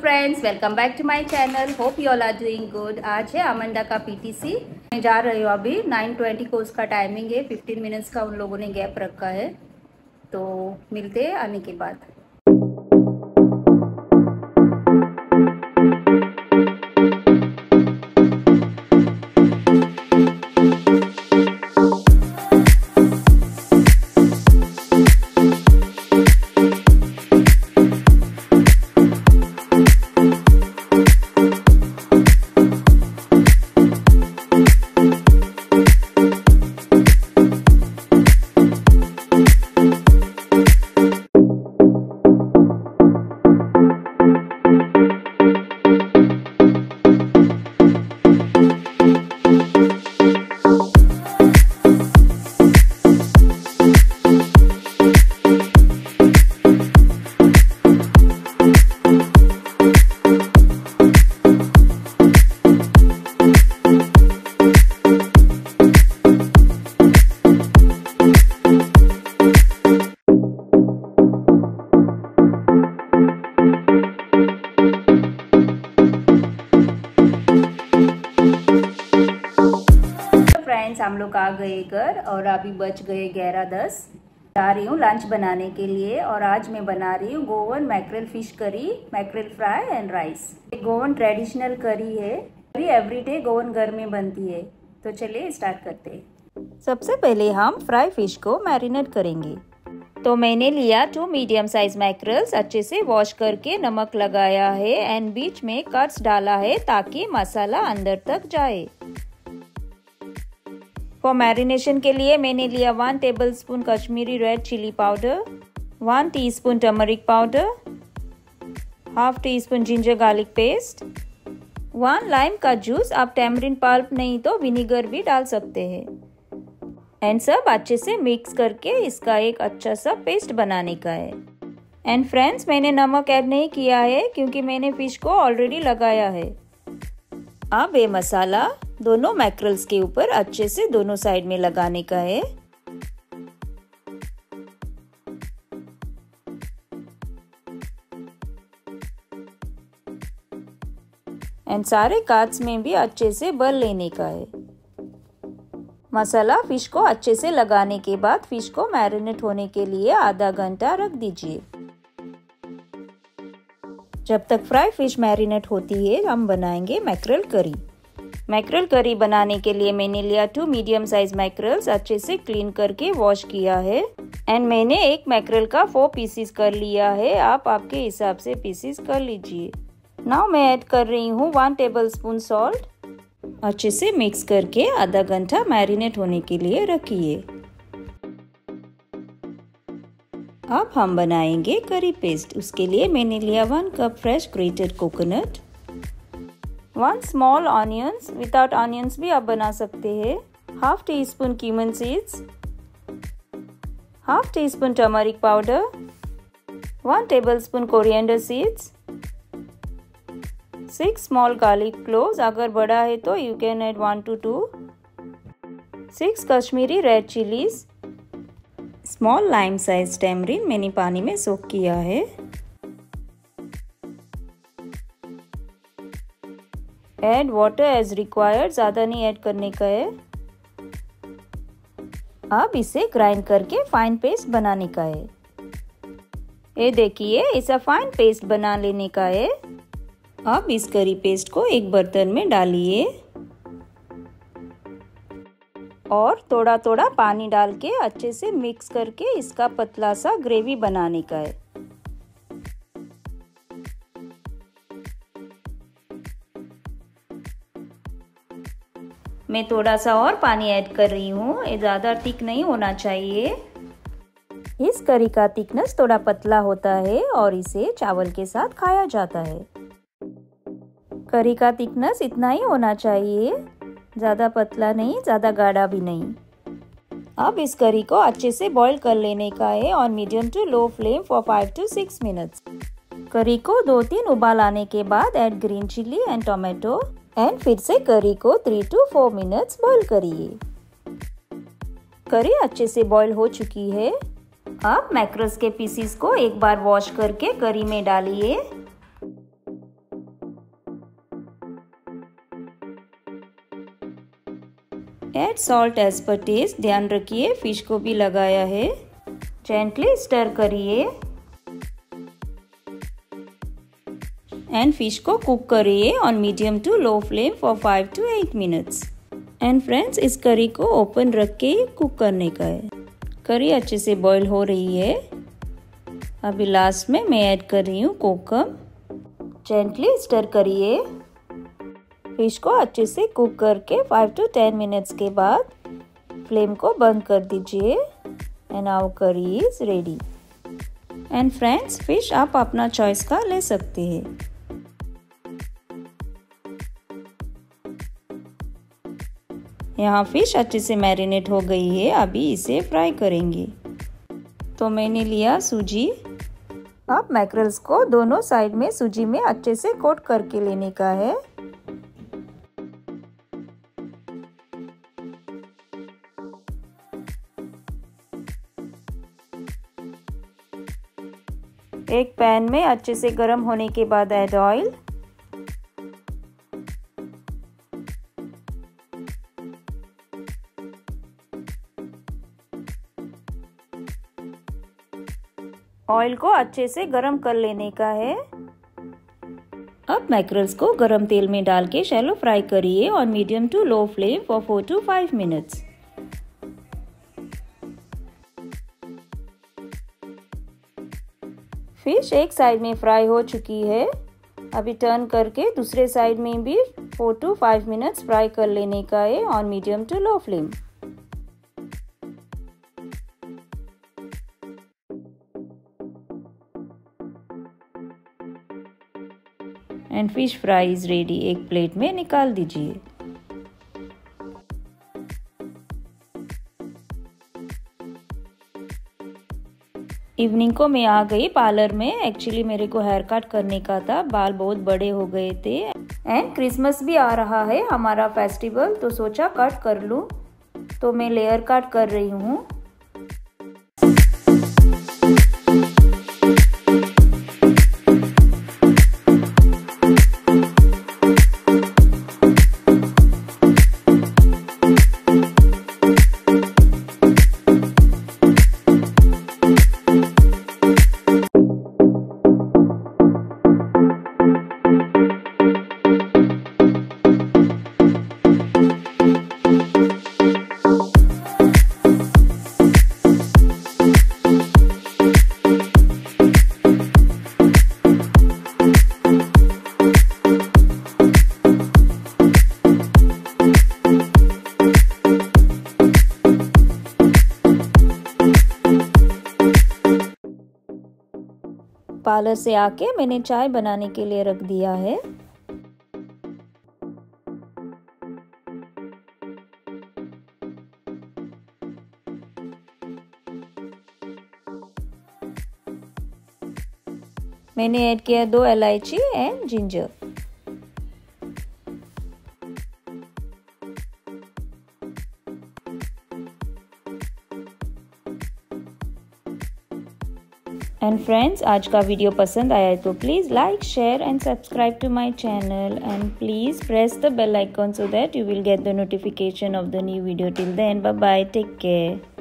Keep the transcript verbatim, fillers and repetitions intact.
Friends, welcome back to my channel. Hope you all are doing good. आज है Amanda का PTC. मैं जा रही हूँ अभी। नाइन ट्वेंटी को उसका टाइमिंग है। फिफ्टीन मिनट्स का उन लोगों ने गैप रखा है, तो मिलते हैं आने के बाद। हम लोग आ गए घर और अभी बज गए ग्यारह दस। जा रही हूँ लंच बनाने के लिए और आज मैं बना रही हूँ Goan mackerel fish curry, mackerel fry and rice. Goan traditional curry है। करी एवरीडे गोवन घर में बनती है। तो चलिए स्टार्ट करते हैं। सबसे पहले हम फ्राई फिश को मैरिनेट करेंगे। तो मैंने लिया टू मीडियम साइज मैक्रेल्स, अच्छे से वॉश करके नमक लगाया है एंड बीच में कट्स डाला है ताकि मसाला अंदर तक जाए। फॉर मैरिनेशन के लिए मैंने लिया one tablespoon Kashmiri red chilli powder, one teaspoon turmeric powder, half teaspoon ginger garlic paste, one lime का जूस। आप टैमरिंड पल्प नहीं तो विनीगर भी डाल सकते हैं। एंड सब अच्छे से मिक्स करके इसका एक अच्छा सा पेस्ट बनाने का है। एंड फ्रेंड्स, मैंने नमक ऐड नहीं किया है क्योंकि मैंने फिश को ऑलरेडी लगाया है। अब ये मसाला दोनों मैक्रेल्स के ऊपर अच्छे से दोनों साइड में लगाने का है। एंड सारे काट्स में भी अच्छे से भर लेने का है। मसाला फिश को अच्छे से लगाने के बाद फिश को मैरिनेट होने के लिए आधा घंटा रख दीजिए। जब तक फ्राई फिश मैरिनेट होती है, हम बनाएंगे मैक्रेल करी। मैक्रेल करी बनाने के लिए मैंने लिया टू मीडियम साइज मैक्रेल्स, अच्छे से क्लीन करके वॉश किया है। एंड मैंने एक मैक्रेल का फोर पीसीस कर लिया है। आप आपके हिसाब से पीसीस कर लीजिए। नाउ मैं ऐड कर रही हूँ वन टेबल स्पून सॉल्ट। अच्छे से मिक्स करके आधा घंटा मैरिनेट होने के लिए रखिए। अब हम बनाएंगे करी पेस्ट। उसके लिए मैंने लिया one cup fresh grated coconut, one small onions, without onions भी आप बना सकते हैं, half teaspoon cumin seeds, half teaspoon turmeric powder, one tablespoon coriander seeds, six small garlic cloves. अगर बड़ा है तो you can add one two two, six Kashmiri red chillies, small lime size tamarind मैंने पानी में सोक किया है। Add water as required, ज्यादा नहीं ऐड करने का है। अब इसे ग्राइंड करके फाइन पेस्ट बनाने का है। ये देखिए, ऐसा फाइन पेस्ट बना लेने का है। अब इस करी पेस्ट को एक बर्तन में डालिए और थोड़ा थोड़ा पानी डाल के अच्छे से मिक्स करके इसका पतला सा ग्रेवी बनाने का है। मैं थोड़ा सा और पानी ऐड कर रही हूँ। ये ज़्यादा थिक नहीं होना चाहिए। इस करी का थिकनेस थोड़ा पतला होता है और इसे चावल के साथ खाया जाता है। करी का थिकनेस इतना ही होना चाहिए, ज़्यादा पतला नहीं, ज़्यादा गाढ़ा भी नहीं। अब इस करी को अच्छे से बॉईल कर लेने का है on medium to low flame for five to six minutes. Curry को दो तीन उबाल आने के बाद add green chilli and tomato and फिर से करी को three to four minutes boil करिए। करी अच्छे से बॉईल हो चुकी है। अब मैक्रेल्स के पीसीस को एक बार वॉश करके करी में डालिए। Add salt as per taste. ध्यान रखिए फिश को भी लगाया है। जेंटली स्टर करिए एंड फिश को कुक करिए on medium to low flame for five to eight minutes. And friends, इस करी को ओपन रख के कुक करने का है। करी अच्छे से बॉईल हो रही है। अभी लास्ट में मैं ऐड कर रही हूँ कोकम। जेंटली स्टर करिए। फिश को अच्छे से कुक करके फाइव टू टेन मिनट्स के बाद फ्लेम को बंद कर दीजिए and our curry is ready. And friends, fish आप अपना चॉइस का ले सकते हैं। यहाँ फिश अच्छे से मैरिनेट हो गई है। अभी इसे फ्राई करेंगे। तो मैंने लिया सूजी। अब मैकरल्स को दोनों साइड में सूजी में अच्छे से कोट करके लेने का है। एक पैन में अच्छे से गर्म होने के बाद ऐड ऑयल। ऑयल को अच्छे से गरम कर लेने का है। अब मैकरल्स को गरम तेल में डाल के शैलो फ्राई करिए on medium to low flame for four to five minutes. Fish एक साइड में फ्राई हो चुकी है। अभी टर्न करके दूसरे साइड में भी four to five minutes fry कर लेने का है on medium to low flame. And fish fry is ready. एक प्लेट में निकाल दीजिए। इवनिंग को मैं आ गई पार्लर में। एक्चुअली मेरे को हेयर कट करने का था, बाल बहुत बड़े हो गए थे एंड क्रिसमस भी आ रहा है हमारा फेस्टिवल, तो सोचा कट कर लूं। तो मैं लेयर कट कर रही हूँ। पार्लर से आके मैंने चाय बनाने के लिए रख दिया है। मैंने ऐड किया दो इलायची एंड जिंजर। एंड फ्रेंड्स, आज का वीडियो पसंद आया तो please like, share and subscribe to my channel and please press the bell icon so that you will get the notification of the new video. Till then, bye bye, take care.